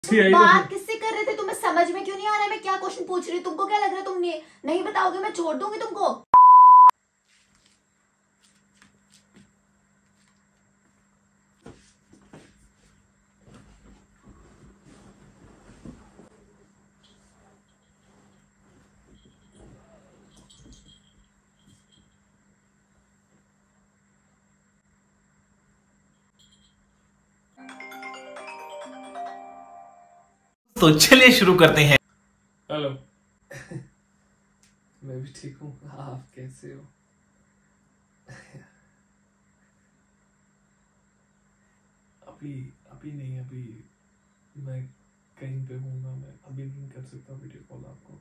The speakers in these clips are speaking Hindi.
बात किससे कर रहे थे? तुम्हें समझ में क्यों नहीं आ रहा है मैं क्या क्वेश्चन पूछ रही हूँ? तुमको क्या लग रहा है तुम नहीं बताओगे मैं छोड़ दूंगी तुमको? तो चलिए शुरू करते हैं। हेलो। मैं भी ठीक हूँ, आप कैसे हो? अभी अभी नहीं, अभी मैं कहीं पे हूँ ना, मैं अभी नहीं कर सकता वीडियो कॉल आपको।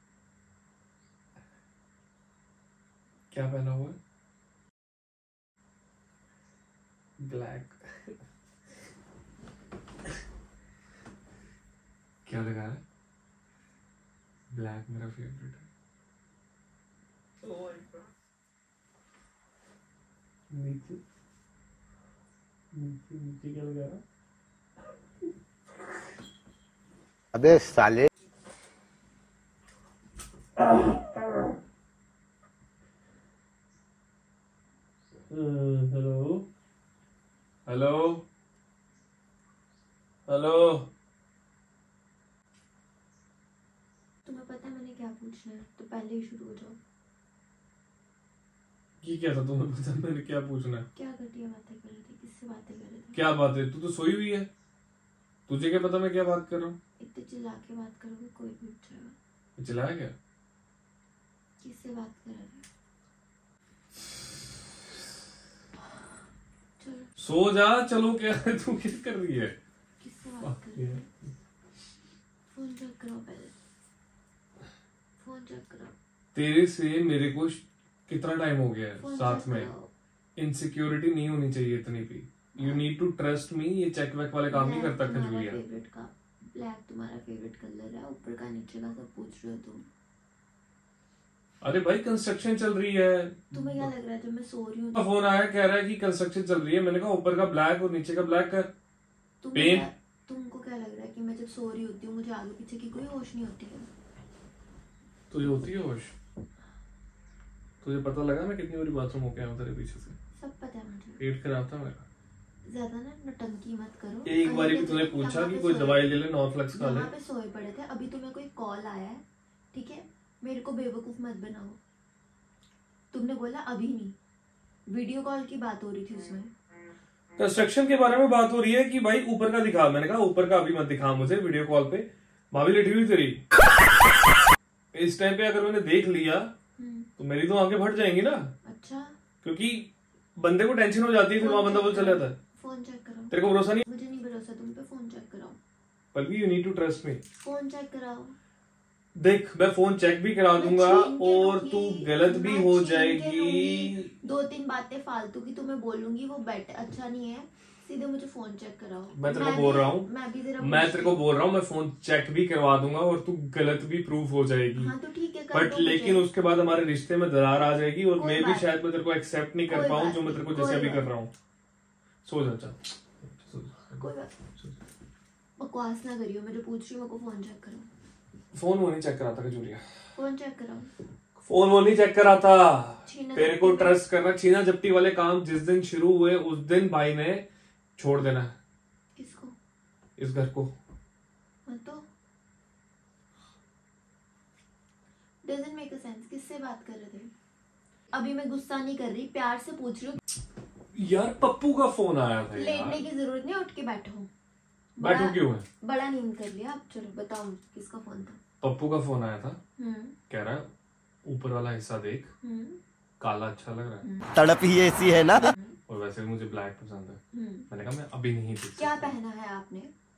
क्या पहना हुआ है? ब्लैक। क्या लगा है? ब्लैक मेरा फेवरेट है। नीचे नीचे नीचे क्या लगा रहा? अबे साले। Hello hello hello. तुम्हें पता है मैंने क्या पूछना है? तो पहले ही शुरू हो जाओ। ये क्या था? तुम्हें पता है मैंने क्या पूछना है? क्या घटिया बातें कर रहे थे? किससे बातें कर रहे थे? क्या बात है? तू तो सोई हुई है, तुझे क्या पता मैं क्या बात कर रहा हूँ? इतने चिल्ला के बात करोगे कोई भी उठ जाएगा। चिल्लाया क्या? किससे बात कर रहे थे? चलो सो जा। चलो क्या है? तू क्या कर रही है? किससे बात कर रहे थे? फोन चेक करो पहले, फोन चेक करो। तेरे से मेरे को कितना टाइम हो गया है फोन साथ चेक में? करो। इनसिक्योरिटी नहीं होनी चाहिए इतनी भी। You need to trust me. ये चेक वेक वाले काम नहीं करता खजूरिया। फेवरेट का ब्लैक तुम्हारा फेवरेट कलर है, ऊपर का नीचे का सब पूछ रहे हो तुम। अरे भाई कंस्ट्रक्शन चल रही है। तुम्हें क्या लग रहा है जब मैं सो रही हूँ? फोन आया कह रहा है कि कंस्ट्रक्शन चल रही है। मैंने कहा ऊपर का ब्लैक और नीचे का ब्लैक कर। तुमको क्या लग रहा है कि मैं जब सो रही होती हूँ मुझे आगे पीछे की कोई होश नहीं होती है? तुझे होती है होश? तुझे पता लगा मैं कितनी बारी बाथरूम होके आया हूँ तेरे पीछे से? सब पता है मुझे। पेट खराब था मेरा। ज्यादा ना नटंकी मत करो। एक बारी भी तूने पूछा कि कोई दवाई ले ले, नॉर्फ्लेक्स खा ले? यहाँ पे सोए पड़े थे, अभी तुम्हें कोई कॉल आया है, ठीक है? मेरे को बेवकूफ मत बनाओ। तुमने बोला अभी नहीं, वीडियो कॉल की बात हो रही थी उसमें। कंस्ट्रक्शन के बारे में बात हो रही है कि भाई ऊपर का दिखा। मैंने कहा ऊपर का अभी मत दिखा मुझे वीडियो कॉल पे। भाभी लेटी हुई तेरी। इस टाइम पे अगर मैंने देख लिया तो मेरी तो आंखें फट जाएंगी ना। अच्छा, क्योंकि बंदे को टेंशन हो जाती है, फिर वहां बंदा बोल चला जाता है। फोन चेक करो। तेरे को भरोसा नहीं? मुझे नहीं भरोसा तुम पे, फोन चेक कराओ। बल्कि you need to trust me. Phone check कराओ। देख मैं फोन चेक भी करा दूंगा और तू गलत भी हो जाएगी। 2-3 बातें फालतू की तुम्हें बोलूंगी, वो बेटर अच्छा नहीं है। सीधे मुझे फोन चेक कराओ। मैं तेरे को बोल रहा हूँ, मैं तेरे को बोल रहा हूँ, मैं फोन चेक भी करवा दूंगा और तू गलत भी प्रूफ हो जाएगी। हाँ तो ठीक है, बट लेकिन उसके बाद हमारे रिश्ते में दरार आ जाएगी और मैं भी शायद मैं तेरे को एक्सेप्ट नहीं कर पाऊँ जो मैं तेरे को जैसे भी कर रहा हूँ। सो जा। कोई बात बकवास ना करियो, मैं जो पूछ रही हूँ मेरे को फोन चेक करो। फोन वो नहीं चेक कराता खजूरिया। फोन चेक कराओ। फोन वो नहीं चेक कराता। तेरे को ट्रस्ट करना। छीना झपटी वाले काम जिस दिन शुरू हुए उस दिन भाई ने छोड़ देना है। किसको? इस घर को। तो डजंट मेक अ सेंस। किससे बात कर रहे थे? अभी मैं गुस्सा नहीं कर रही, प्यार से पूछ रही हूँ। यार पप्पू का फोन आया था। लेटने की जरूरत नहीं, उठ के बैठो। बैठो क्यों है? बड़ा नींद कर लिया। अब चलो बताओ किसका फोन था? पप्पू का फोन आया था। कह रहा है ऊपर वाला हिस्सा देख, काला अच्छा लग रहा है। तड़प ही ऐसी है ना। और वैसे भी मुझे ब्लैक पसंद है। मैंने कहा मैं अभी नहीं देख। क्या पहना है आपने?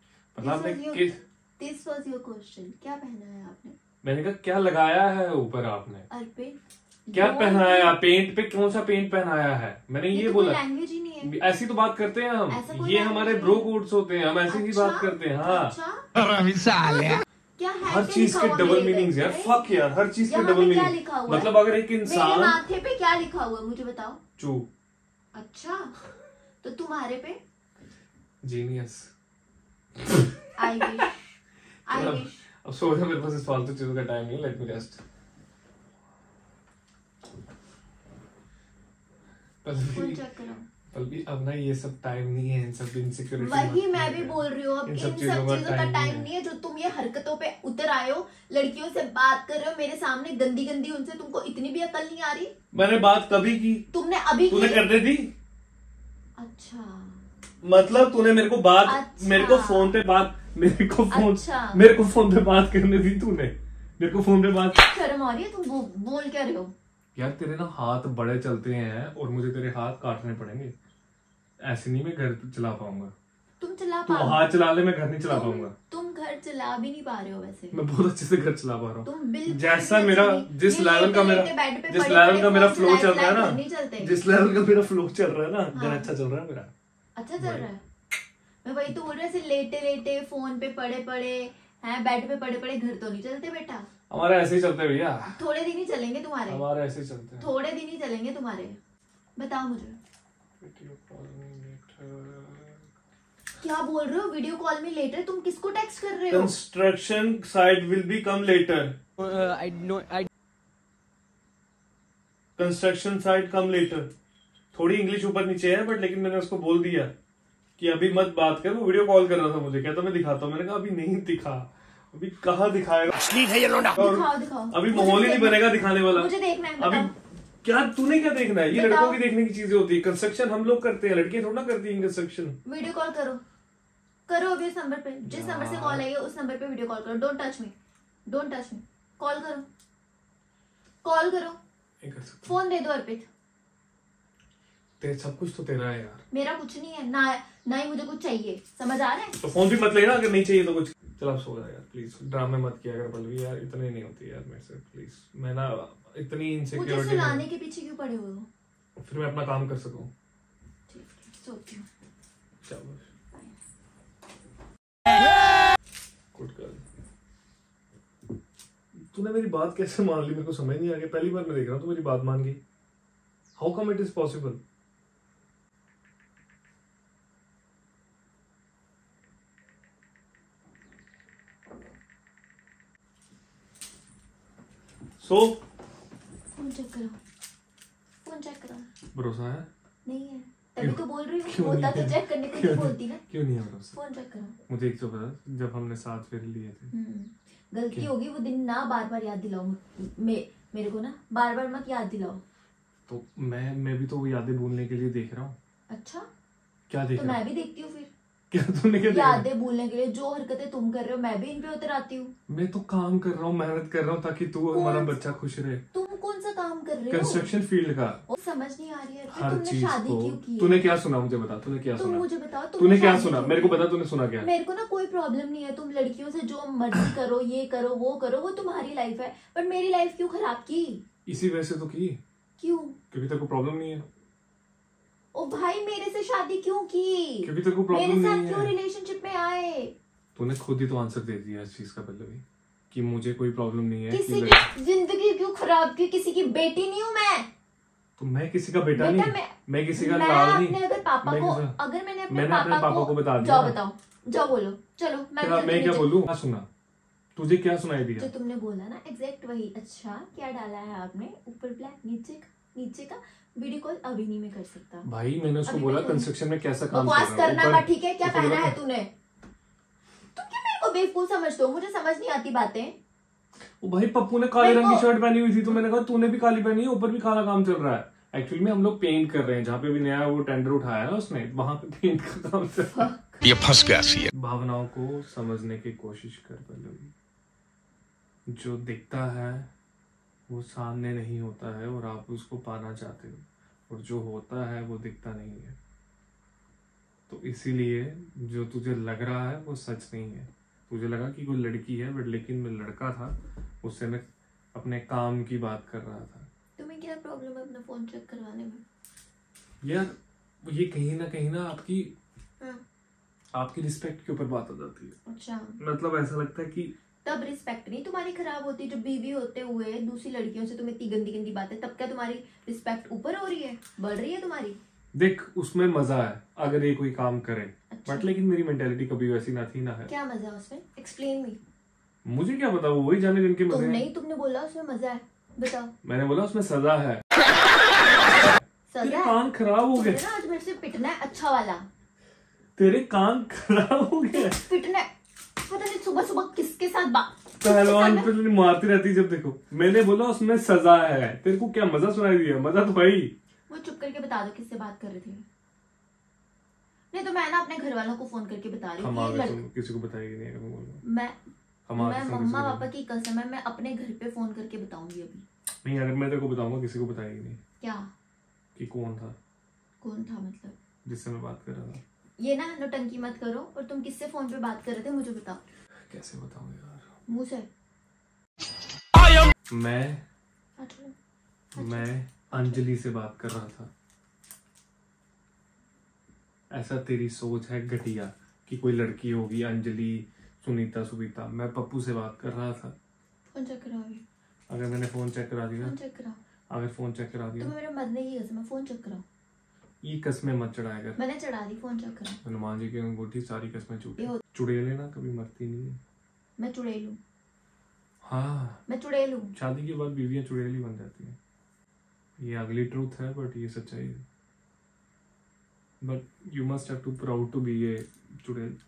This was your question. क्या पहना है आपने? मैंने कहा क्या लगाया है ऊपर आपने? अर्पित क्या पहनाया? पेंट पे कौन सा पेंट पहनाया है? मैंने ये बोला। लैंग्वेज ही नहीं है। ऐसी तो बात करते हैं हम। ये हमारे ब्रो कोड्स होते हैं, हम ऐसी ही बात करते हैं। हाँ क्या है? हर चीज के डबल मीनिंग्स यार। फक यार, हर चीज के डबल मीनिंग। मतलब अगर एक इंसान, मेरे माथे पे क्या लिखा हुआ है मुझे बताओ? चू। अच्छा, तो तुम्हारे पे? जीनियस। आई विश अब सो जा, मेरे पास इस फालतू चीजों का टाइम नहीं, let me rest. Phone check करो। पल्लवी अब ना ये सब टाइम नहीं है इन सब इनसिक्योरिटी। वही मैं भी बोल रही हूँ, अब इन सब चीजों का टाइम नहीं है। जो तुम ये हरकतों पे उतर आए हो, लड़कियों से बात कर रहे हो मेरे सामने गंदी गंदी उनसे, तुमको इतनी भी अकल नहीं आ रही? मैंने बात कभी की? तुमने अभी तूने करने दी? अच्छा मतलब तूने मेरे को बात अच्छा। मेरे को फोन पे बात मेरे को अच्छा। फोन पे बात करने दी तूने? मेरे को फोन पे बात। शर्म आ रही है? तुम बोल क्या रहे हो? यार तेरे ना हाथ बड़े चलते हैं और मुझे तेरे हाथ काटने पड़ेंगे। ऐसे नहीं मैं घर चला पाऊंगा। तुम चला तू पा हाथ चला ले, मैं घर नहीं चला पाऊंगा। तुम घर चला भी नहीं पा रहे हो वैसे। मैं बहुत अच्छे से घर चला पा रहा तुम हूँ। बिल्कुल जैसा नहीं मेरा चली। जिस ये लेवल का मेरा लेटे बेड पे जिस पड़े लेवल का पड़े मेरा फोन फ्लो चल रहा है चला नहीं ना, चलते। जिस लेवल का मेरा फ्लो चल रहा है ना, हाँ। जरा अच्छा चल रहा है मेरा। अच्छा चल रहा है। मैं वही तो बोल रही हूँ, ऐसे लेटे लेटे फोन पे पड़े पड़े हैं, बेड पे पड़े पड़े घर तो नहीं चलते बेटा। हमारे ऐसे ही चलते हैं भैया, थोड़े दिन ही चलेंगे तुम्हारे, हमारे ऐसे ही चलते हैं। थोड़े दिन ही चलेंगे तुम्हारे। बताओ मुझे क्या बोल रहे हो? वीडियो कॉल में लेटर? तुम किसको टेक्स्ट कर रहे हो? Construction site will be come later. Construction site come later. थोड़ी इंग्लिश ऊपर नीचे है बट लेकिन मैंने उसको बोल दिया कि अभी मत बात कर। वो वीडियो कॉल कर रहा था मुझे, कहता मैं दिखाता हूँ। मैंने कहा अभी नहीं दिखा, अभी कहाँ दिखाएगा? दिखाओ दिखाओ। अभी माहौल ही नहीं बनेगा दिखाने वाला। मुझे देखना है, अभी बताओ। क्या तूने क्या देखना है? ये बताओ। लड़कों की देखने की चीजें होती है। कंस्ट्रक्शन हम लोग करते हैं, लड़कियां थोड़ा ना करती हैं कंस्ट्रक्शन। वीडियो कॉल करो, करो अभी उस नंबर पे, जिस नंबर से कॉल आई है उस नंबर पे वीडियो कॉल करो। Don't touch me, don't touch me. Call करो, कॉल करो। नहीं कर सकता। फोन दे दो अर्पित। तेरे सब कुछ तो तेरा है यार। मेरा कुछ नहीं है ना ही मुझे कुछ चाहिए, समझ आ रहा है? तो फोन भी मत लेना अगर नहीं चाहिए तो कुछ। चल अब सो जा यार प्लीज, ड्रामे मत किया कर पल्लवी यार, इतने नहीं होती यार मेरे से प्लीज। मैं ना इतनी मुझे इनसिक्योरिटी सुलाने के पीछे क्यों पड़े हुए हो? फिर मैं अपना काम कर सकूं। ठीक है, सोती हूँ। चलो गुड गर्ल। तूने मेरी बात कैसे मान ली? मेरे को समझ नहीं आ गया। पहली बार मैं देख रहा हूँ तू मेरी बात मान गई। How come it is possible? So phone check करो, फोन चेक करो। भरोसा है? नहीं है तभी तो बोल रही हूँ। क्यों होता नहीं तो है? चेक करने को नहीं बोलती ना। क्यों नहीं है भरोसा? फोन चेक करो। मुझे एक तो बता, जब हमने साथ फेरे लिए थे गलती होगी वो दिन ना बार बार याद दिलाओ। मेरे को ना बार बार मत याद दिलाओ। तो मैं भी तो वो यादें भूलने के लिए देख रहा हूँ। अच्छा क्या देख तो रहा मैं हूँ? भी देखती हूँ फिर। क्या तूने क्या देखा? यादें भूलने के लिए जो हरकतें तुम कर रहे हो मैं भी इन पे उतर आती हूँ। मैं तो काम कर रहा हूँ, मेहनत कर रहा हूँ ताकि तू और हमारा बच्चा खुश रहे। तुम कौन सा काम कर रहे हो? कंस्ट्रक्शन फील्ड का वो समझ नहीं आ रही है कि हर तुमने चीज शादी को। क्यों की है? तूने क्या सुना मुझे बता, तूने क्या तुम सुना? मुझे बताओ तूने क्या शादी सुना? क्यों मेरे को की? बता तूने सुना क्या? मेरे को ना कोई प्रॉब्लम नहीं है, तुम लड़कियों से जो मर्जी करो, ये करो वो करो, वो तुम्हारी लाइफ है। पर मेरी लाइफ क्यों खराब की? इसी वजह से तो की, क्यों? क्योंकि तेरे को प्रॉब्लम नहीं है। ओ भाई मेरे से शादी क्यों की? क्योंकि तेरे को मेरे प्रॉब्लम साथ नहीं क्यों है। रिलेशनशिप में आए? तूने खुद ही तो आंसर दे दिया इस चीज का पल्लवी कि मुझे कोई प्रॉब्लम नहीं है। किसी की जिंदगी क्यों खराब की? किसी की बेटी नहीं हूँ मैं। तो मैं किसी का बेटा बेटा, नहीं, मैं किसी का मैं लाल अपने नहीं। अगर पापा मैं को किसी- अगर मैंने मैंने अपने पापा को बता दिया जाओ ना। बताओ, जाओ बोलो, चलो मैं क्या भी मैं क्या नीचे- बोलूं? क्या सुना तुझे? क्या सुनाई जो दिया? तुमने बोला ना एग्जैक्ट वही। अच्छा क्या डाला है आपने? ऊपर ब्लैक, नीचे का वीडियो कॉल अभी नहीं मैं कर सकता। भाई मैंने उसको अभी बोला मैं- कंस्ट्रक्शन में कैसा काम बकवास कर रहा करना है। मत, ठीक है? क्या उसको पहना बोला है तूने? तुम क्या मेरे को बेवकूफ समझते हो? मुझे समझ नहीं आती बातें। वो भाई पप्पू ने काले मेरे रंग की को- शर्ट पहनी हुई थी तो मैंने कहा तूने भी काली पहनी है, ऊपर भी काला काम चल रहा है। एक्चुअली में हम लोग पेंट कर रहे हैं, जहाँ पे भी नया वो टेंडर उठाया है ना उसने, वहां पे पेंट का काम चल रहा है। ये फंस गया सी है। भावनाओं को समझने की कोशिश कर पल्लवी। जो दिखता है वो सामने नहीं होता है और आप उसको पाना चाहते हो, और जो होता है वो दिखता नहीं है। तो इसीलिए जो तुझे लग रहा है वो सच नहीं है। तुझे लगा कि कोई लड़की है बट लेकिन मैं लड़का था, उससे मैं अपने काम की बात कर रहा था। तुम्हें क्या प्रॉब्लम है अपना फोन चेक करवाने में? यार ये कहीं ना आपकी हाँ। आपकी रिस्पेक्ट के ऊपर बात आ जाती है। अच्छा मतलब ऐसा लगता है कि तब रिस्पेक्ट नहीं तुम्हारी खराब होती जब बीवी होते हुए दूसरी लड़कियों से तुम इतनी गंदी गंदी बातें, तब क्या तुम्हारी रिस्पेक्ट ऊपर हो रही है, बढ़ रही है तुम्हारी? देख उसमें मजा है अगर ये कोई काम करे, अच्छा। बट लेकिन मेरी मेंटेलिटी कभी वैसी ना थी ना है। क्या मजा है उसमें? Explain me. मुझे क्या पता, वो वही जाने जिनके तुम मजे नहीं, हैं। तुमने बोला उसमें मजा है, बताओ। मैंने बोला उसमें सजा है। सजा तेरे है? कान खराब हो गए। ना आज मेरे से पिटना है अच्छा वाला। तेरे कान खराब हो गए। पिटना है, पता नहीं सुबह सुबह किसके साथ बात। पहलवान पे तो मारती रहती जब देखो। मैंने बोला उसमें सजा है, तेरे को क्या मजा सुनाई दिया? मजा तो भाई वो चुप करके बता दो किससे बात कर रहे थे। नहीं तो मैं ना अपने घर वालों को फोन करके बता रही हूँ। तुम किसी को बताएगी नहीं अगर मैं बोलूं। मैं मम्मा पापा की कसम है, मैं अपने घर पे फोन करके बताऊंगी अभी। नहीं अगर मैं तेरे को बताऊंगा किसी को बताएगी नहीं। क्या? कि कौन था मतलब जिससे मैं बात कर रहा था। ये ना नौटंकी मत करो। और तुम किससे फोन पे बात कर रहे थे मुझे बताओ। कैसे बताऊं यार? मुंह से। मैं अंजलि से बात कर रहा था। ऐसा तेरी सोच है घटिया कि कोई लड़की होगी अंजलि, सुनीता, सुबीता। मैं पप्पू से बात कर रहा था। फोन चेक कराओ। अगर मैंने फोन चेक करा दिया, फोन चेक कराओ। अगर फोन चेक करा दिया, तुम्हें मेरे मरने की कसम है, फोन चेक कराओ। ये कस्में मत चढ़ाया कर। मैंने चढ़ा दी, फोन चेक कराओ। हनुमान जी की अंगूठी सारी कस्में ये हो- चुड़ैल लेना कभी मरती नहीं है। मैं चुड़ैल हूँ। हाँ, मैं चुड़ैल हूँ। शादी के बाद बीवियां चुड़ैल ही बन जाती हैं। ये अगली ट्रूथ है बट ये सच्चाई है। But you must have to proud to be a चुड़ैल।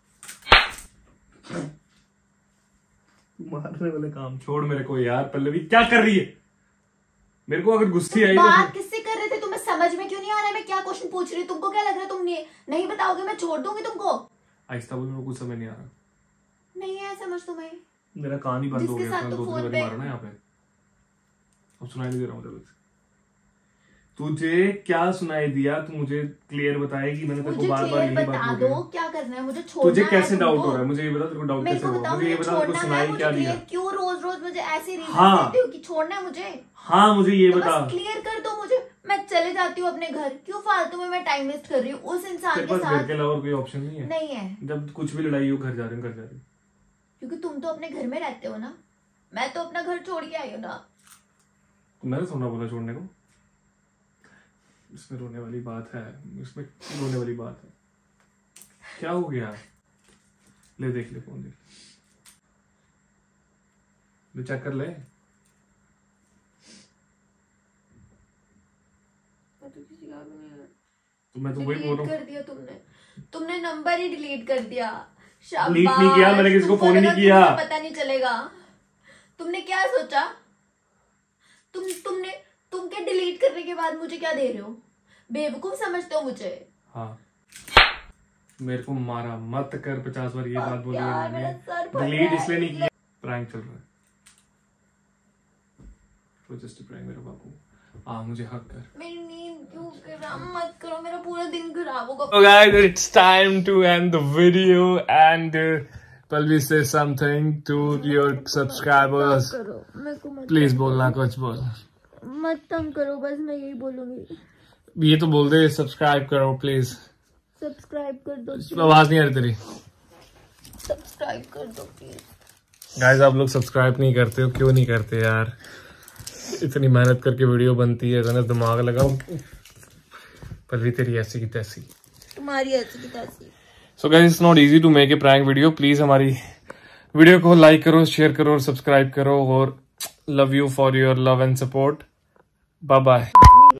मारने वाले काम छोड़ मेरे को यार। पल्लवी क्या कर रही है? मेरे को अगर गुस्से आई बात किससे कर रहे थे? तुम्हें समझ में क्यों नहीं आ रहा है मैं क्या क्वेश्चन पूछ रही हूँ? तुमको क्या लग रहा है तुम नहीं बताओगे मैं छोड़ दूंगी तुमको? आहिस्ता बोल, मेरे को कुछ समझ नहीं आ रहा। नहीं है समझ तुम्हें? मेरा कान ही बंद हो जिसके गया साथ था। तू 2-3 फोन बार पे- मारा ना यहाँ पे। अब सुनाई नहीं दे रहा मुझे। तुझे क्या सुनाई दिया? तू मुझे क्लियर बताएगी। मैंने तेरे को मुझे बार बार क्लियर यही बता बात दो बोली। क्या करना है मुझे? छोड़ना तुझे है कैसे डाउट तुमको? हो रहा है? मुझे ये बता, तेरे को डाउट मेरे कैसे को हुआ? बताओ मुझे ये मुझे बता, तेरे को छोड़ना है। सुनाई मुझे क्या दिया? क्लियर क्यों रोज रोज मुझे ऐसे रीजन हाँ। देते हो कि छोड़ना है मुझे? हाँ मुझे ये तो बता। बस क्लियर कर दो मुझे। मैं चले जाती हूँ अपने घर। क्यों फालतू में मैं टाइम वेस्ट कर रही हूँ उस इंसान तेरे के पास घर साथ? के अलावा और कोई ऑप्शन नहीं है? नहीं है, जब कुछ भी लड़ाई हो घर जा रहे हो। क्योंकि तुम तो अपने घर में रहते हो ना। मैं तो अपना घर छोड़ के आई हूँ ना। तो मैंने सोना बोला छोड़ने को? इसमें रोने वाली बात है। इसमें रोने वाली बात है। क्या हो गया? ले देख ले, फोन देख ले, चेक कर ले। तो मैं तो वही बोल रहा हूँ। कर दिया तुमने नंबर ही डिलीट कर दिया। डिलीट नहीं किया मैंने, किसी को फोन ही नहीं किया। पता नहीं चलेगा। तुमने क्या सोचा? तुम क्या डिलीट करने के बाद मुझे क्या दे रहे हो? बेवकूफ समझते हो मुझे? हाँ, मेरे को मारा मत कर। 50 बार ये बात बोली यार, मैंने। मेरा सर फट डिलीट रहा है। इसलिए नहीं किया, प्रैंक चल रहा है। तो जस्ट प्रैंक। मेरा बापू मुझे हक कर। मेरी नींद क्यों खराब मत करो, मेरा पूरा दिन खराब होगा। So guys, it's time to end the video and Palvi say something to your subscribers. करो मेरे को मत Please बोलना कुछ बोल। मत तंग करो, बस मैं यही बोलूंगी। ये तो बोल दे, सब्सक्राइब करो प्लीज। सब्सक्राइब कर दो, आवाज नहीं आ रही तेरी। सब्सक्राइब कर दो प्लीज। गाइस आप लोग सब्सक्राइब नहीं करते हो, क्यों नहीं करते यार? इतनी मेहनत करके वीडियो बनती है, इतना दिमाग लगाओ। पल्लवी तेरी ऐसी की तैसी, तुम्हारी ऐसी की तैसी। So guys it's not easy to make a prank video. Please हमारी वीडियो को लाइक करो, शेयर करो और सब्सक्राइब करो। और love you for your love and support. Bye bye.